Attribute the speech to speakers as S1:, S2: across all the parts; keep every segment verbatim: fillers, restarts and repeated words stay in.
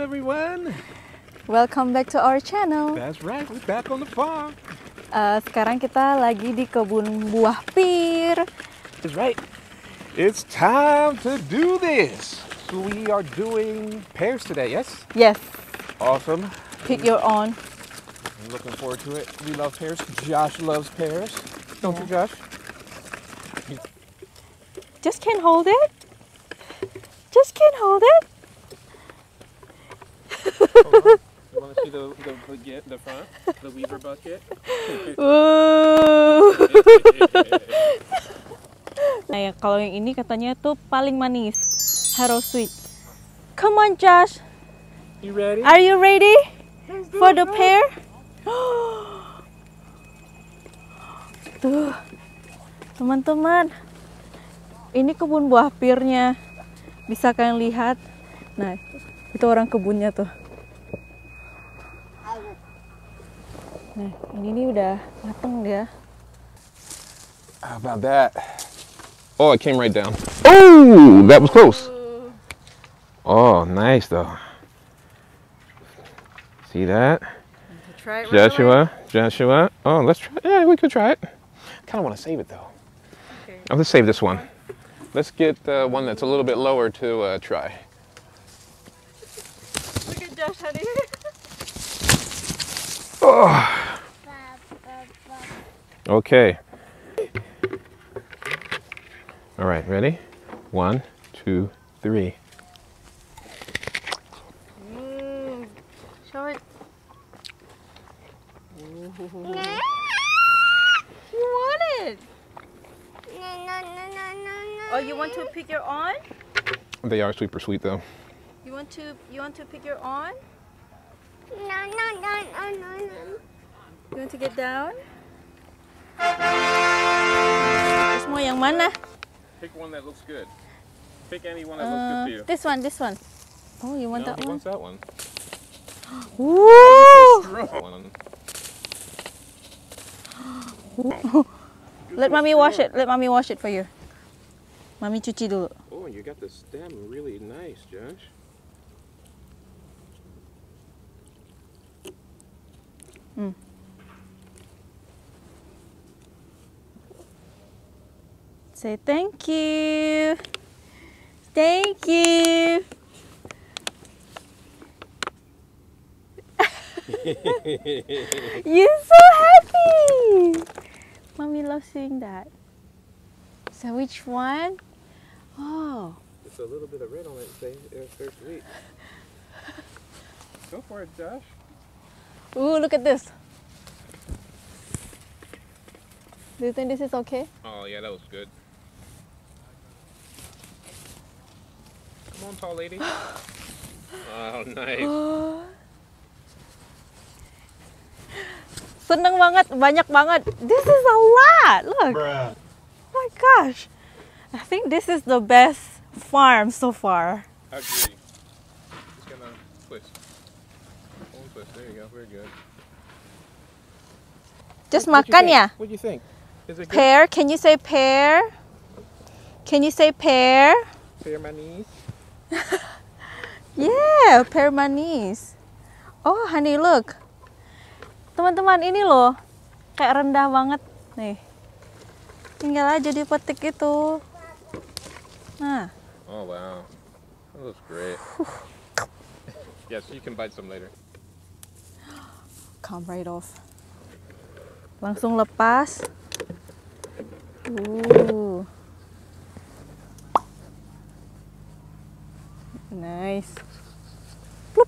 S1: everyone.
S2: Welcome back to our channel.
S1: That's right, we're back on the farm.
S2: Uh, sekarang kita lagi di kebun buah pir.
S1: That's right. It's time to do this. So we are doing pears today, yes?
S2: Yes.
S1: Awesome.
S2: Pick your own.
S1: I'm looking forward to it. We love pears. Josh loves pears. Don't
S2: Yeah.
S1: you, Josh?
S2: Just can't hold it. Just can't hold it.
S1: You want to see the, the, the, the front? The Weaver bucket?
S2: Ooh. Nah ya, kalau yang ini katanya tuh paling manis. Haro sweet. Come on, Josh.
S1: You ready?
S2: Are you ready for the pear? Tuh, teman-teman. Ini kebun buah pirnya. Bisa kalian lihat. Nah, itu orang kebunnya tuh. Nah, ini nih udah mateng ya.
S1: How about that? Oh, it came right down. Oh, that was close. Oh, nice though. See that?
S2: Try it right
S1: Joshua,
S2: away.
S1: Joshua. Oh, let's try. Yeah, we could try it. Kind of want to save it though.
S2: Okay.
S1: I'm gonna save this one. Let's get uh, one that's a little bit lower to uh, try.
S2: Look at Josh, honey.
S1: Oh. Okay. All right, ready? One, two, three.
S2: Mm, show it. You want it? Oh, you want to pick your own?
S1: They are super sweet though.
S2: You want to you want to pick your own?
S3: No, no, no, no, no, no.
S2: You want to get down? Terus mau yang mana?
S1: Pick one that looks good. Pick any one that
S2: Uh,
S1: looks good to you.
S2: this one, this one. Oh, you want
S1: No,
S2: that
S1: he
S2: one?
S1: wants that one.
S2: Woo!
S1: One.
S2: Let mommy wash it. Let mommy wash it for you. Mami cuci dulu.
S1: Oh, you got the stem really nice, Josh.
S2: Hmm. Say thank you. Thank you. You're so happy. Mommy loves seeing that. So which one? Oh.
S1: It's a little bit of red on it. Say it's very sweet. Go for it, Josh.
S2: Ooh, look at this. Do you think this is okay?
S1: Oh yeah, that was good. Come on, tall lady. Oh, nice.
S2: Seneng banget, banyak banget. This is a lot. Look.
S1: Bruh.
S2: Oh my gosh. I think this is the best farm so far.
S1: I agree. Just gonna twist. One twist. There you go. Very good.
S2: Just
S1: What- what'd you
S2: makan
S1: think?
S2: ya?
S1: What do you think? Is it good?
S2: Pear, can you say pear? Can you say pear?
S1: Pear manis.
S2: Yeah, pear manis. Oh, honey, look. Teman-teman, ini loh. Kayak rendah banget. Nih. Tinggal aja dipetik itu. Nah.
S1: Oh wow, that looks great. Yes, you can bite some later.
S2: Come right off. Langsung lepas. Uh. Nice. Plup.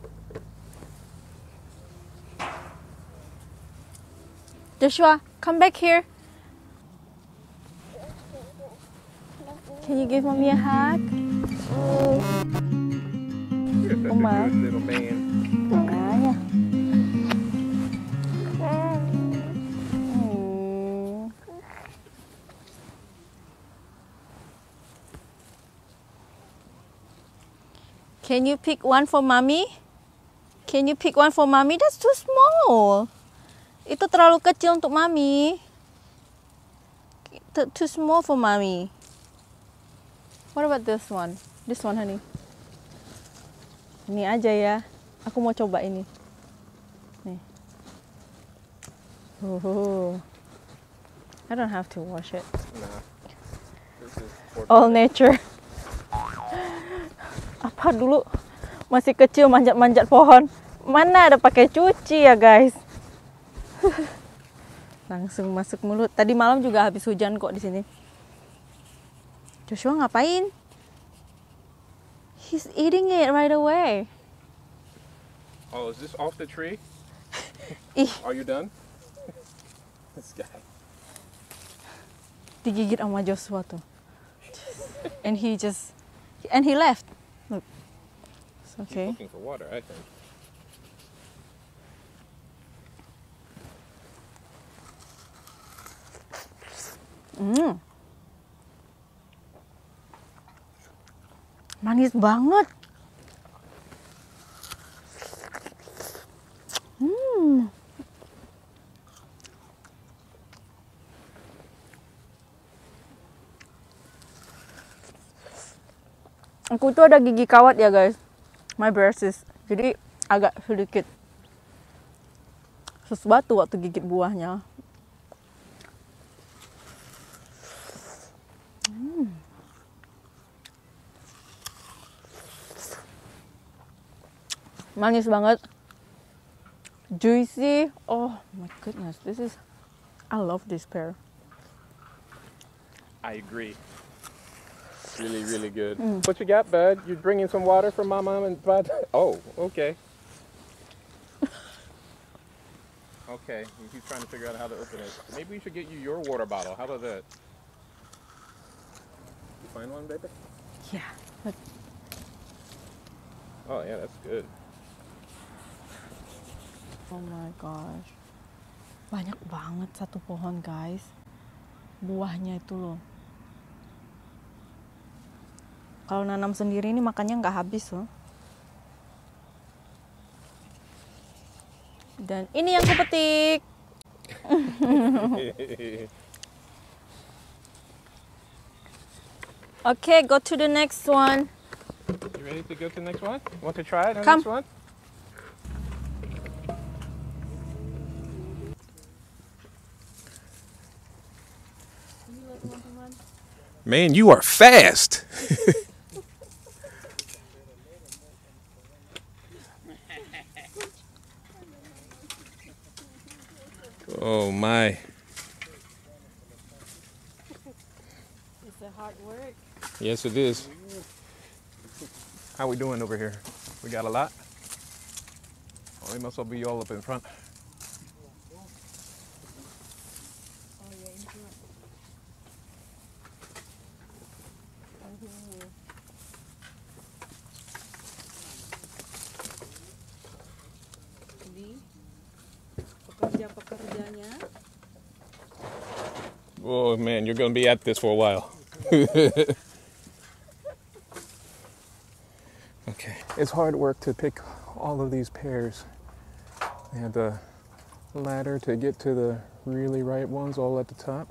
S2: Joshua, come back here. Can you give mommy a hug?
S1: You're such
S2: Oma.
S1: a good little man.
S2: Makanya. Hmm. Can you pick one for mommy? Can you pick one for mommy? That's too small. Itu terlalu kecil untuk mami. T- Too small for mommy. What about this one? This one, honey. Ini aja ya. Aku mau coba ini. Nih. Oh. I don't have to wash it.
S1: Nah. This is
S2: All nature. Apa dulu masih kecil manjat-manjat pohon. Mana ada pakai cuci ya guys. Langsung masuk mulut. Tadi malam juga habis hujan kok di sini. Joshua ngapain? He's eating it right away.
S1: Oh, is this off the tree?
S2: Ih,
S1: Are you done? This guy.
S2: digigit sama Joshua tuh. And he just and he left. Look. It's
S1: He's
S2: okay.
S1: looking for water, I think.
S2: Hmm. Manis banget. Hmm. Aku tuh ada gigi kawat ya guys. My braces. Jadi agak sedikit sesuatu waktu gigit buahnya. Hmm. Manis banget. Juicy. Oh my goodness, this is I love this pear.
S1: I agree. Really, really good. What you got, bud? You bringing some water for my mom and bud? Oh, okay. Okay, he's trying to figure out how to open it. Maybe we should get you your water bottle. How about that? You find one, baby?
S2: Yeah. But
S1: Oh, yeah, that's good.
S2: oh my gosh. Banyak banget satu pohon, guys. Buahnya itu loh. Kalau nanam sendiri ini makannya nggak habis loh. Dan ini yang kupetik. Okay, go to the next one.
S1: You ready to go to the next one? Want to try it on
S2: Come.
S1: this one? Man, you are fast. Oh my.
S2: It's a hard work.
S1: Yes, it is. How we doing over here? We got a lot? Oh, they must all be all up in front.
S2: Jadi pekerja-pekerjanya.
S1: Oh man, you're gonna be at this for a while. Okay. It's hard work to pick all of these pears. They have the ladder to get to the really ripe ones all at the top.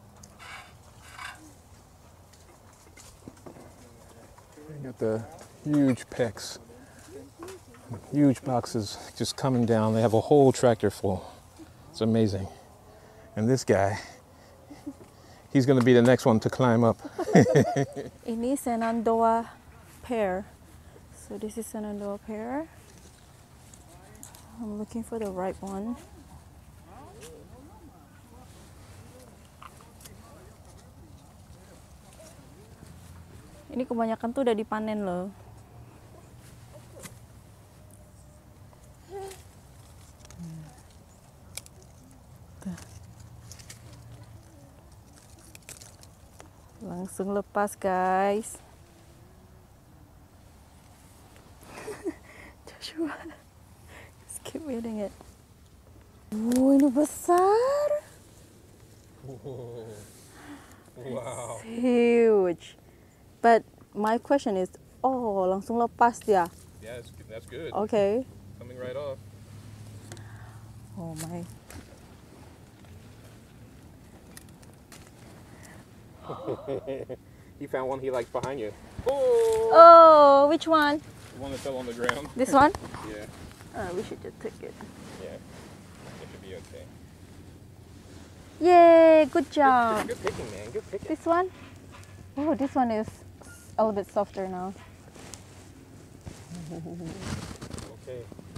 S1: You got the huge pecks, huge boxes just coming down. They have a whole tractor full. It's amazing. And this guy, he's going to be the next one to climb up.
S2: Ini Shenandoah pear. So this is Shenandoah pear. I'm looking for the right one. Ini kebanyakan tuh udah dipanen loh. Tuh. Langsung lepas guys. Joshua, just keep eating it. Oh, ini besar.
S1: Wow.
S2: Huge. But my question is, oh, langsung lepas dia.
S1: Yeah, that's, that's good.
S2: Okay.
S1: Coming right off.
S2: Oh my.
S1: He found one he likes behind you.
S2: Oh, which one?
S1: The one that fell on the ground?
S2: This one?
S1: Yeah.
S2: Uh, we should just take it.
S1: Yeah. It should be okay.
S2: Yay! Good job.
S1: Good picking, man. Good picking.
S2: This one? Oh, this one is a little bit softer now.
S1: Okay.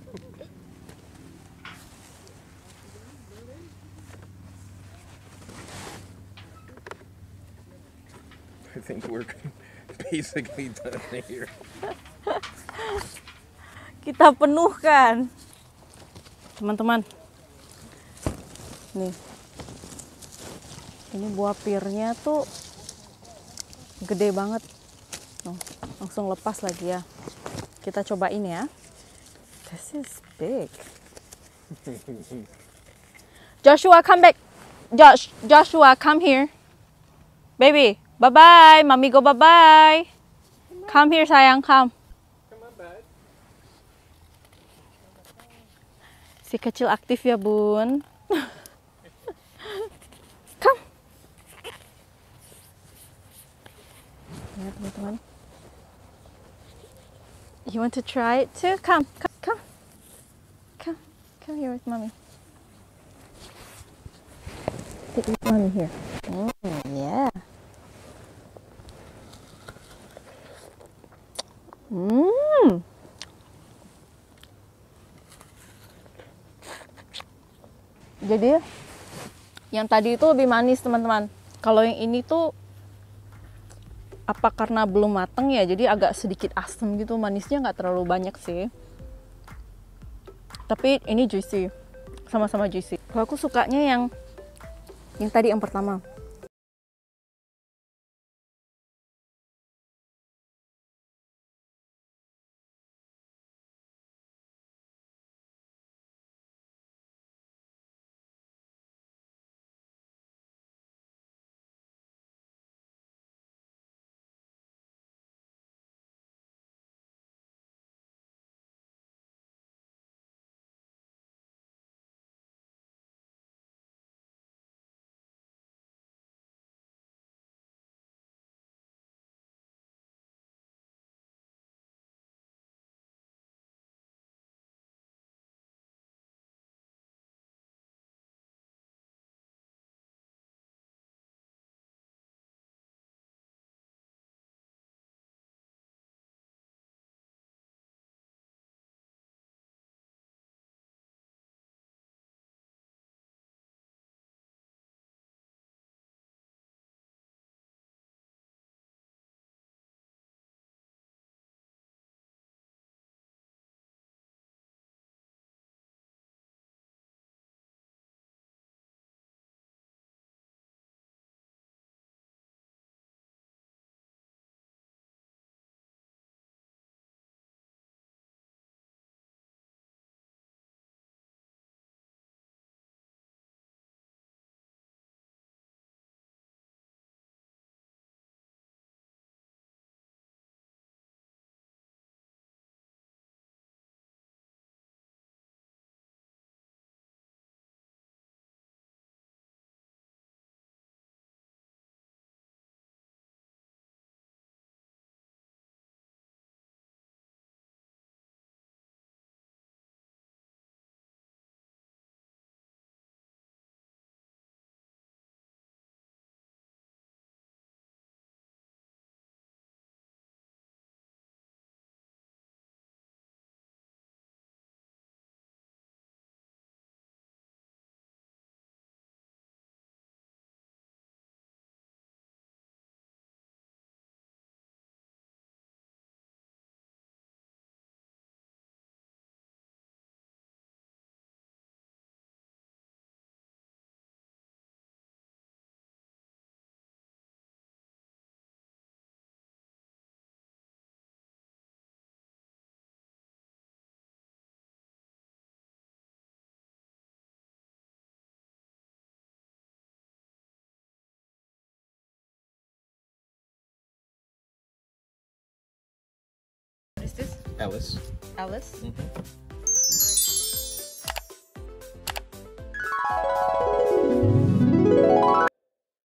S1: I think we're basically done here.
S2: Kita penuhkan. Teman-teman. Nih. Ini buah pirnya tuh gede banget. Tuh, langsung lepas lagi ya. Kita cobain ya. This is big. Joshua, come back. Josh, Joshua, come here. Baby, bye-bye. Mami go bye-bye. Come here, sayang, come.
S1: Come on, bud.
S2: Si kecil aktif ya, Bun. Come. Ya, teman-teman. You want to try it too? Come, come, come. Come, come here with Mommy. Sit with Mommy here. Mm, yeah. Mmm. Jadi yang tadi itu lebih manis, teman-teman. Kalau yang ini tuh apa karena belum mateng ya, jadi agak sedikit asam gitu, manisnya nggak terlalu banyak sih. Tapi ini juicy, sama-sama juicy. Kalau aku sukanya yang yang tadi yang pertama. What is this?
S1: Ellis.
S2: Alice?
S1: Mm-hmm.